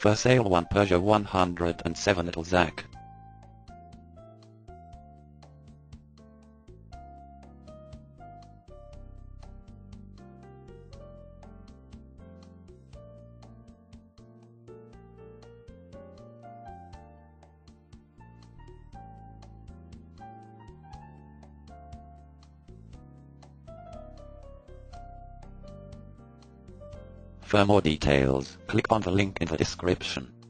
For sale one Peugeot 107 Illzach. For more details, click on the link in the description.